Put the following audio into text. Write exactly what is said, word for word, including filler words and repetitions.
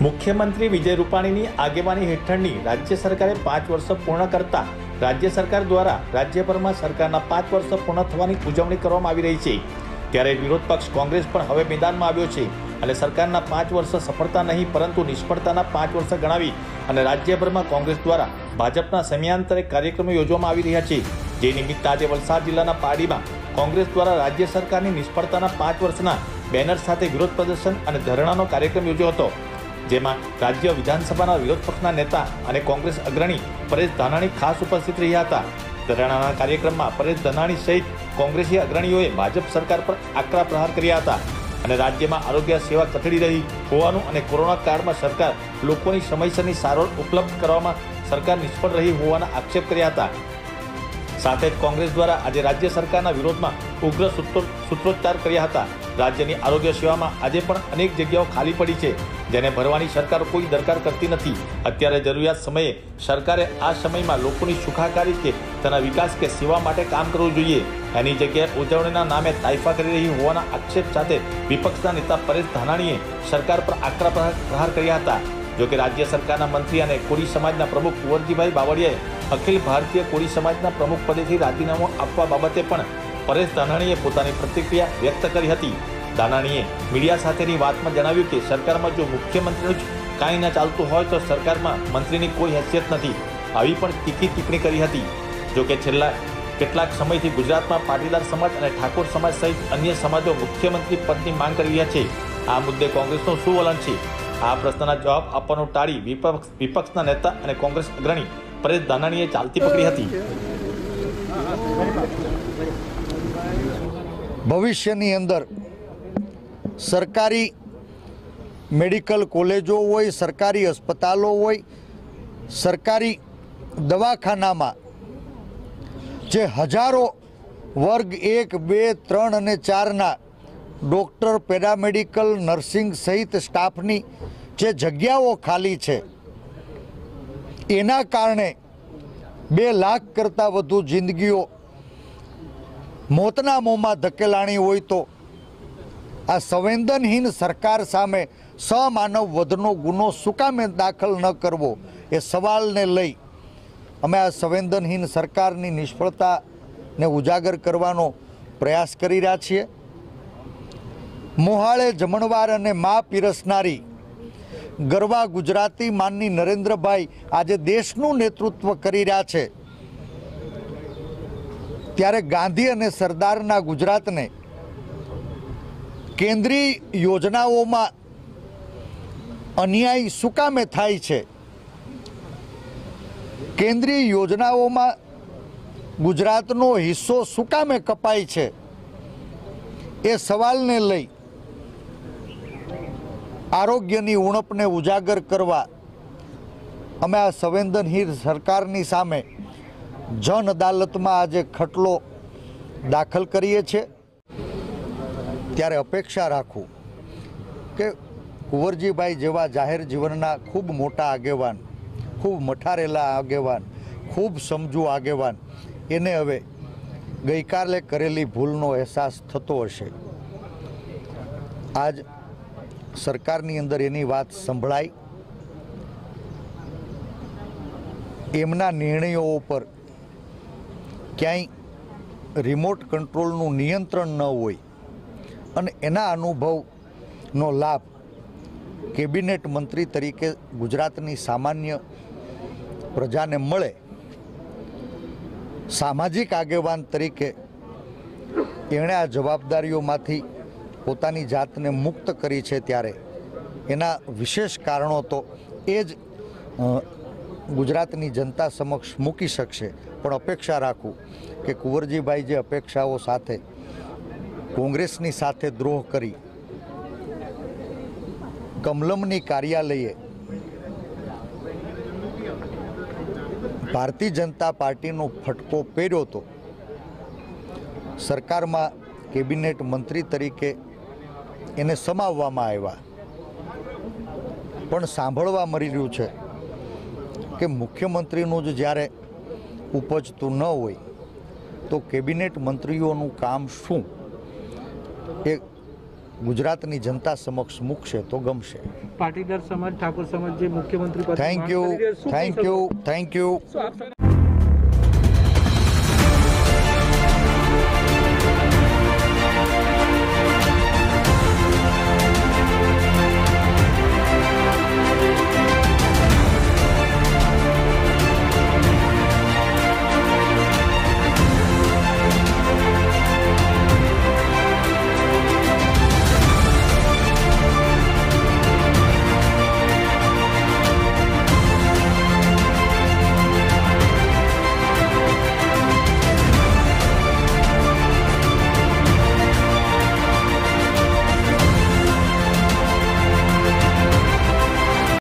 मुख्यमंत्री विजय रूपाणीनी आगेवानी हेठळनी राज्य सरकारे पांच वर्ष पूर्ण करता राज्य सरकार द्वारा राज्यभરમાં सरकारना पांच वर्ष पूर्ण थवानी उजवणी करवामां आवी रही छे। त्यारे विरोध पक्ष कांग्रेस पण हवे मैदानमां आव्यो छे અને સરકારના પાંચ વર્ષ સફળતા નહીં પરંતુ નિષ્ફળતાના પાંચ વર્ષ ગણાવી અને રાજ્યભરમાં કોંગ્રેસ દ્વારા ભાજપના સમયાંતરે કાર્યક્રમો યોજવામાં આવી રહ્યા છે। જે નિમિત્તે આજે વલસાડ જિલ્લાના પારડીમાં કોંગ્રેસ દ્વારા રાજ્ય સરકારની નિષ્ફળતાના પાંચ વર્ષના બેનર સાથે વિરોધ પ્રદર્શન અને ધરણાનો કાર્યક્રમ યોજ્યો હતો, જેમાં રાજ્ય વિધાનસભાના વિરોધ પક્ષના નેતા અને કોંગ્રેસ અગ્રણી પરેશ ધાનાણી ખાસ ઉપસ્થિત રહ્યા હતા। ધરણાના કાર્યક્રમમાં પરેશ ધાનાણી સહિત કોંગ્રેસી અગ્રણીઓએ ભાજપ સરકાર પર આકરા પ્રહાર કર્યા હતા અને રાજ્યમાં આરોગ્ય સેવા કથળી રહી હોવાનું અને કોરોના કાળમાં સરકાર લોકોની સમયસરની સારવાર ઉપલબ્ધ કરવામાં સરકાર નિષ્ફળ રહી હોવાના આક્ષેપ કર્યા હતા। સાથે જ કોંગ્રેસ દ્વારા આજે રાજ્ય સરકારના વિરોધમાં ઉગ્ર સૂત્રોચ્ચાર કર્યા હતા। રાજ્યની આરોગ્ય સેવામાં આજે પણ અનેક જગ્યાઓ ખાલી પડી છે, જેને ભરવાની સરકાર કોઈ દરકાર કરતી નથી। અત્યારે જરૂરિયાત સમયે સરકારે આ સમયમાં લોકોની સુખાકારી કે તેના વિકાસ કે સેવા માટે કામ કરવું જોઈએ, એની જગ્યાએ ઉજવણીના નામે તાઇફા કરી રહી હોવાના આક્ષેપ સાથે વિપક્ષના નેતા પરેશ ધાનાણીએ સરકાર પર આકરા પ્રહાર કર્યા હતા। જો કે રાજ્ય સરકારના મંત્રી અને કોળી સમાજના પ્રમુખ કુંવરજીભાઈ બાવળિયાએ અખિલ ભારતીય કોળી સમાજના પ્રમુખ પદેથી રાજીનામું આપવા બાબતે પણ પરેશ ધાનાણીએ પોતાની પ્રતિક્રિયા વ્યક્ત કરી હતી। ધાનાણીએ મીડિયા સાથેની વાતમાં જણાવ્યું કે સરકારમાં જો મુખ્યમંત્રીનું જ કાંઈ ન ચાલતું હોય તો સરકારમાં મંત્રીની કોઈ હેસિયત નથી, આવી પણ તીખી ટિપ્પણી કરી હતી। જો કે છેલ્લા કેટલાક સમયથી ગુજરાતમાં પાટીદાર સમાજ અને ઠાકોર સમાજ સહિત અન્ય સમાજો મુખ્યમંત્રી પદની માંગ કરી રહ્યા છે। આ મુદ્દે કોંગ્રેસનું શું વલણ છે? આ પ્રશ્નના જવાબ આપવાનું ટાળી વિપક્ષ વિપક્ષના નેતા અને કોંગ્રેસ અગ્રણી પરેશ ધાનાણીએ ચાલતી પકડી હતી। ભવિષ્યની અંદર સરકારી મેડિકલ કોલેજો હોય, સરકારી અસ્પતાલો હોય, સરકારી દવાખાનામાં જે હજારો વર્ગ એક બે ત્રણ અને ચારના ડૉક્ટર, પેરામેડિકલ, નર્સિંગ સહિત સ્ટાફની જે જગ્યાઓ ખાલી છે, એના કારણે બે લાખ કરતાં વધુ જિંદગીઓ મોતના મોંમાં ધકેલાણી હોય તો આ સંવેદનહીન સરકાર સામે સમાનવ વધનો ગુનો શું કામે દાખલ ન કરવો, એ સવાલને લઈ અમે આ સંવેદનહીન સરકારની નિષ્ફળતાને ઉજાગર કરવાનો પ્રયાસ કરી રહ્યા છીએ। મોહાળે જમણવાર અને મા પીરસનારી ગરવા ગુજરાતી માનની નરેન્દ્રભાઈ આજે દેશનું નેતૃત્વ કરી રહ્યા છે, ત્યારે ગાંધી અને સરદારના ગુજરાતને કેન્દ્રીય યોજનાઓમાં અન્યાય શું કામે થાય છે, કેન્દ્રીય યોજનાઓમાં ગુજરાતનો હિસ્સો શું કામે કપાય છે, એ સવાલને લઈ આરોગ્યની ઉણપને ઉજાગર કરવા અમે આ સંવેદનહીન સરકારની સામે જન અદાલતમાં આજે ખટલો દાખલ કરીએ છીએ। ત્યારે અપેક્ષા રાખું કે કુંવરજીભાઈ જેવા જાહેર જીવનના ખૂબ મોટા આગેવાન, ખૂબ મઠારેલા આગેવાન, ખૂબ સમજુ આગેવાન, એને હવે ગઈકાલે કરેલી ભૂલનો અહેસાસ થતો હશે। આજ સરકારની અંદર એની વાત સંભળાઈ, એમના નિર્ણયો ઉપર ક્યાંય રિમોટ કંટ્રોલનું નિયંત્રણ ન હોય અને એના અનુભવનો લાભ કેબિનેટ મંત્રી તરીકે ગુજરાતની સામાન્ય પ્રજાને મળે, સામાજિક આગેવાન તરીકે એણે આ જવાબદારીઓમાંથી પોતાની જાતને મુક્ત કરી છે, ત્યારે એના વિશેષ કારણો તો એ જ ગુજરાતની જનતા સમક્ષ મૂકી શકશે। પણ અપેક્ષા રાખું કે કુંવરજીભાઈ જે અપેક્ષાઓ સાથે કોંગ્રેસની સાથે દ્રોહ કરી કમલમની કાર્યાલયે ભારતીય જનતા પાર્ટીનો ફટકો પહેર્યો હતો, સરકારમાં કેબિનેટ મંત્રી તરીકે એને સમાવવામાં આવ્યા, પણ સાંભળવા મળી રહ્યું છે કે મુખ્યમંત્રીનું જ જ્યારે ઉપજતું ન હોય તો કેબિનેટ મંત્રીઓનું કામ શું, એ ગુજરાતની જનતા સમક્ષ મૂકશે તો ગમશે. પાટીદાર સમાજ ઠાકોર સમાજ જે મુખ્યમંત્રી પદ thank you thank you thank you